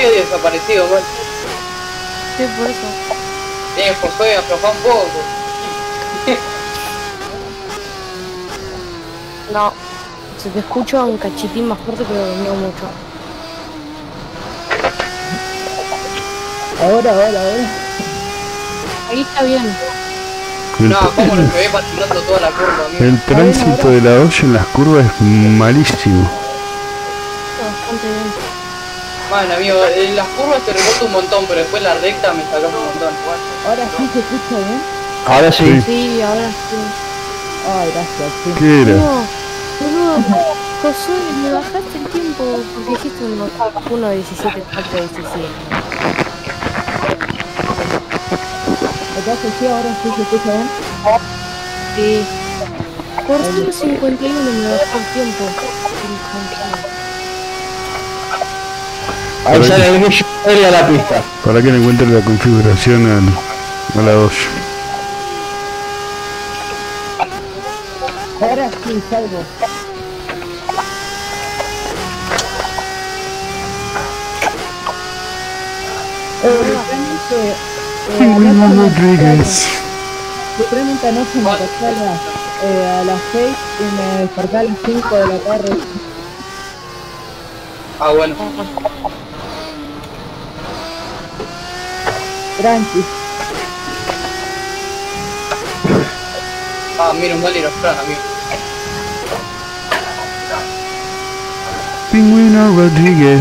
había desaparecido, man. Sí, por eso. Josué, afloja un poco. No, se te escucha un cachitín más fuerte, pero no mucho. Ahora. Ahí está bien. No, como lo que ve patinando toda la curva, amigo. El tránsito de la 8 en las curvas es malísimo. Está bastante bien. Man, amigo, en las curvas te recorto un montón, pero después la recta me sacas un montón. Ahora sí se escucha bien. Ahora sí. Sí, ahora sí. Ay, gracias, sí. ¿Qué era? No, boludo, Josué, me bajaste el tiempo porque dijiste 1.17, 4.17. Entonces sí, ahora sí se escucha bien. Sí. Por 0.51 me bajó el tiempo. Ahí sale el guillo a la pista. Para que le encuentre la configuración a la 8. Ahora sí salgo. Rodríguez. Realmente anoche me acosté a las 6 y me desperté a las 5 de la tarde. Ah, bueno. Tranqui. Ah, mira, un mal ir a Fran, amigo. Pingüino Rodríguez.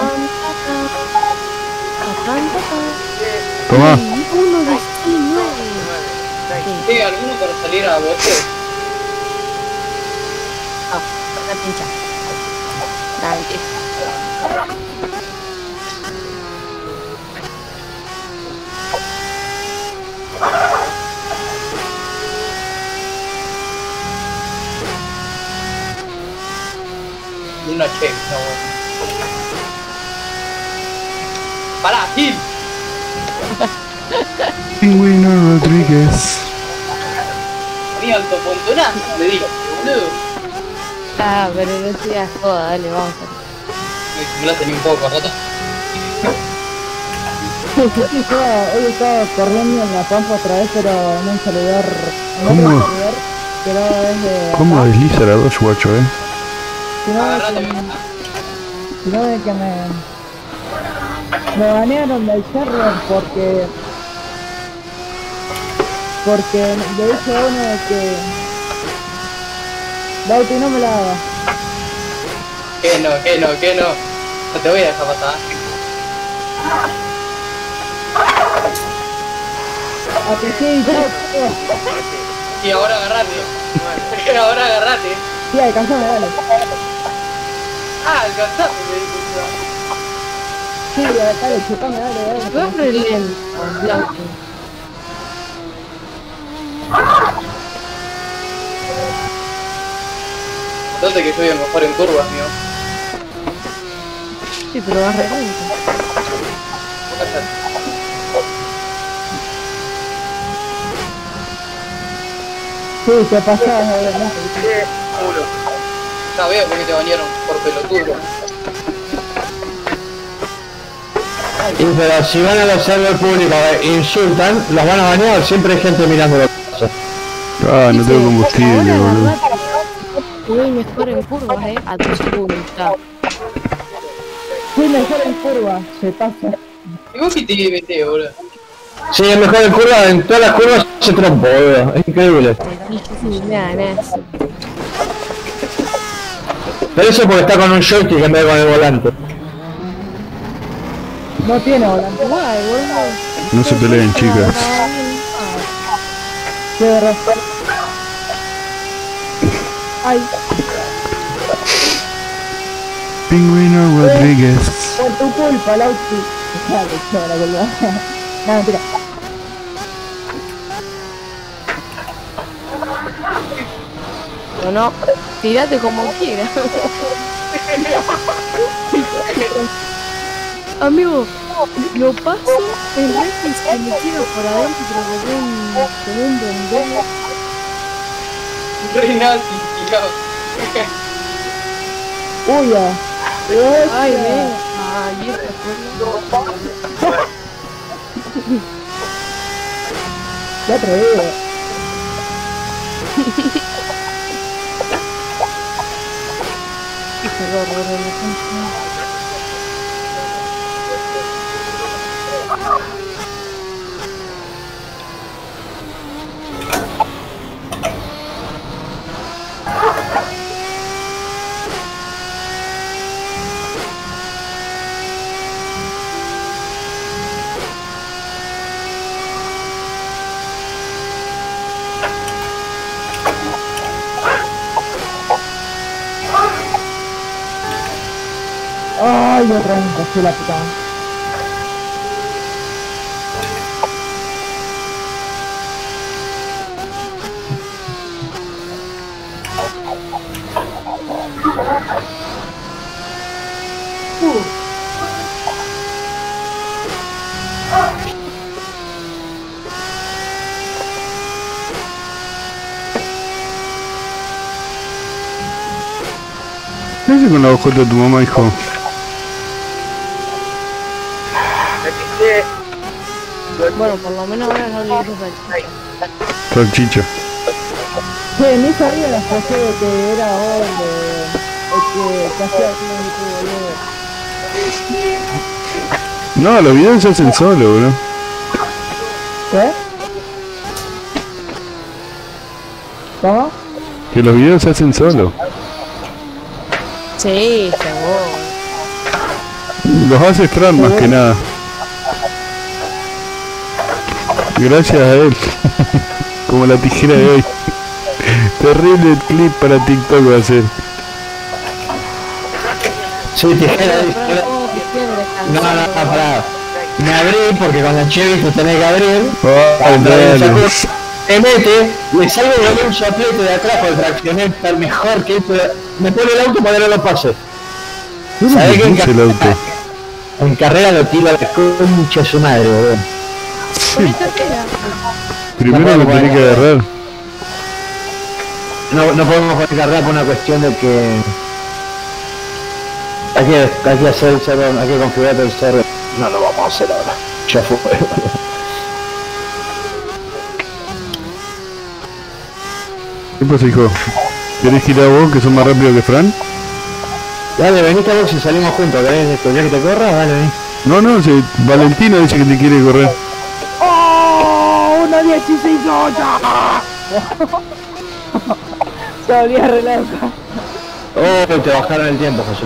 Toma. 1.19. ¿Hay alguno para salir a bote? Ah, una pincha. Nah, mentira. Una check, no, bueno. ¡Pará, Gil! Pingüino Rodríguez. Ni alto pontonazo, le digo, boludo. Ah, pero no seas joda, dale, vamos a Me simulaste ni un poco, Rata. Hoy estaba corriendo en la pampa otra vez, pero en un servidor. ¿Cómo? En otro servidor, que no es de. ¿Cómo acá, desliza la 2, guacho, sino de que me banearon del server porque le dije a uno de que Bauti no me la haga. Que no. No te voy a dejar pasar. A que sí, Y ahora agarrate. Ahora agarrate. sí, alcanzame, dale. Ah, alcanzame, me dijo. Sí, dale, chupame, dale. Vas re lento, Blanco. Notate que soy el mejor en curvas, mío. Sí, pero vas re lento. Sí, te pasás, obviamente. Culo. Ya veo por qué te bañaron por pelotudo. Y pero si van a los servers públicos e insultan, los van a banear, siempre hay gente mirando los cosas. Ah, no tengo combustible, Ahora boludo. agarrate, voy mejor en curvas, a tu voluntad. Fui mejor en curva, se pasa. ¿Y vos qué te metés, boludo? Sí, es mejor en curva, en todas las curvas se trompo, boludo. Es increíble. Nada. Pero eso porque está con un joystick en vez de con el volante. No tiene volante. Guay, boludo. No se peleen, chicas. Qué verdad. Ay, Pingüino Rodríguez. por tu culpa, Lauti. Dale, chora, boludo. No, mentira. No, tirate como quieras. Amigo, lo paso en refis que me tiro por adentro con un bombero. Re nazi, tío. Uy, ya. Ay, ven. Ay, esta fue ¡Qué atrevido! ¡Ay, otra vez me costó la puta! ¿Qué haces con la bojota de tu mamá, hijo? Bueno, por lo menos ahora no le dices Salchicha. Che, ni sabía la frase de que era hombre, que hacía como boludo. No, los videos se hacen solo, bro. ¿Qué? ¿Cómo? Que los videos se hacen solo. Sí, seguro. Los hace Fran más que nada. Gracias a él. Como la tijera de hoy. Terrible clip para TikTok va a ser. Sí, tijera. No, pará. Me abrí porque con la Chevy te tenés que abrir. Me mete, le salgo de un soplete de atrás por traccionar, estar mejor que esto. Me pone el auto para que no lo pase. ¿Sabés qué? El auto. En carrera lo tiro a la concha de su madre, boludo. Sí. Primero lo tenés que agarrar. No podemos poner carrera por una cuestión de que hay que hacer el server, hay que configurar el server. No lo vamos a hacer ahora. Ya fue. ¿Qué pasa, hijo? ¿Querés girar vos que sos más rápido que Fran? Dale, venite a vos si salimos juntos, ¿querés que te corra? Dale, vení. No, si Valentino dice que te quiere correr. ¡Oh! ¡Una 16-8! Se volvía re loca. Oh, te bajaron el tiempo, José.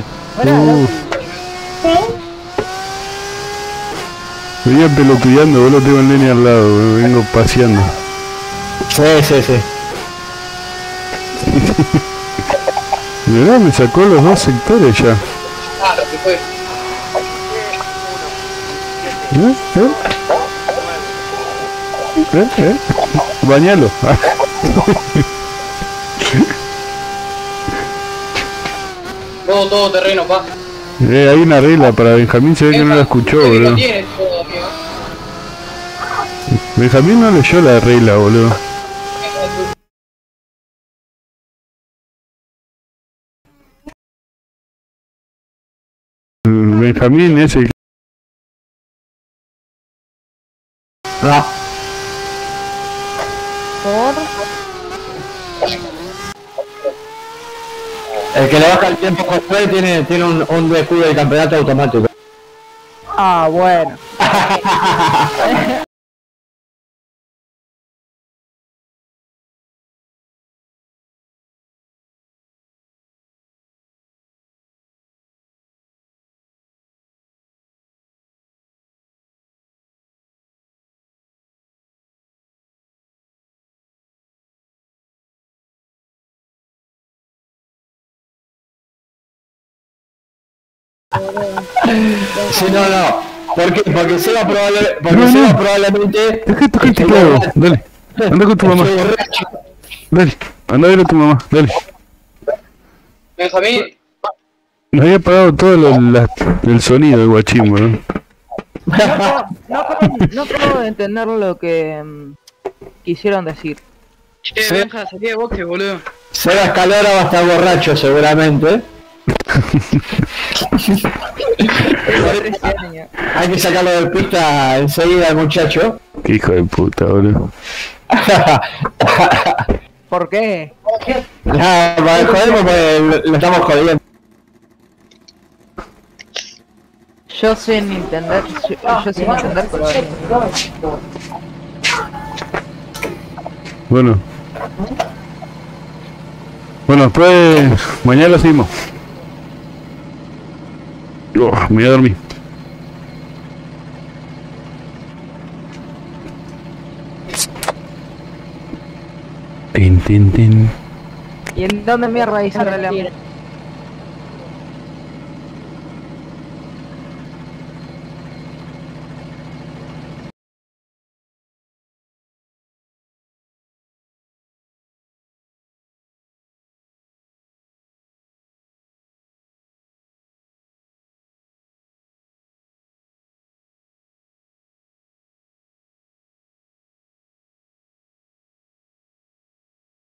Venía pelotudeando, vos lo tengo el nene al lado, vengo paseando. Sí. Mirá, me sacó los dos sectores ya. Ah, lo que fue. Bañalo. Todo terreno, pa. Hay una regla para Benjamín, se ve que no la escuchó, boludo. Tiene todo, amigo. Benjamín no leyó la regla, boludo. Benjamín es el... No. El que le baja el tiempo con Fred tiene un escudo del campeonato automático. Ah, bueno. Sí, no. ¿Por qué? Porque Seba probablemente... Deja tocar el teclado, dale. Anda con tu mamá. Dale, anda a ver a tu mamá, dale. Benjamín, Nos había apagado todo el sonido del guachín, boludo. No puedo entender lo que quisieron decir. che, Benja, salí de boxe, boludo. Seba Escalora va a estar borracho seguramente. Hay que sacarlo de pista enseguida al muchacho. Qué hijo de puta, boludo. ¿Por qué? Ya, jodemos porque lo estamos jodiendo. Yo sin entender, yo sin entender, pero Bueno. Bueno, después mañana lo seguimos. Me voy a dormir. Tin, tin, tin. ¿y en dónde mierda hizo la